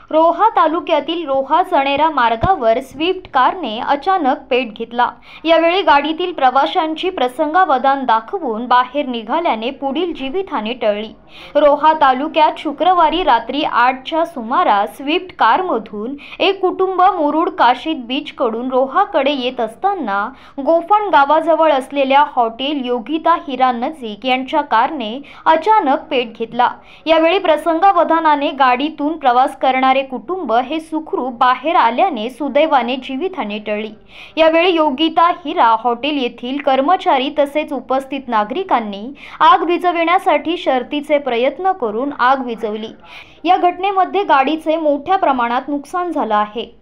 रोहा तालुक्यातील रोहा चणेरा मार्गावर स्विफ्ट कारने अचानक पेट घेतला। यावेळी गाडीतील प्रवाशांची प्रसंगावधान दाखवून बाहेर निघाल्याने पुढील जीवितहानी टळली। रोहा तालुक्यात शुक्रवारी रात्री 8च्या सुमारास स्विफ्ट कारमधून एक कुटुंब मुरुड काशीद बीचकडून रोहाकडे येत असताना गोफण गावाजवळ असलेल्या हॉटेल योगिता हिरा नजीक यांच्या कारने अचानक पेट घेतला। यावेळी प्रसंगावधानाने गाडीतून प्रवास करणारे कुटुंब हे सुखरूप बाहेर आल्याने सुदैवाने जीवितहानी टळली। यावेळी योगिता हिरा हॉटेल येथील कर्मचारी तसेच उपस्थित नागरिकांनी आग विझविण्यासाठी शर्थीचे प्रयत्न करून आग विझवली। या घटनेमध्ये गाडीचे मोठ्या प्रमाणात नुकसान झाले आहे।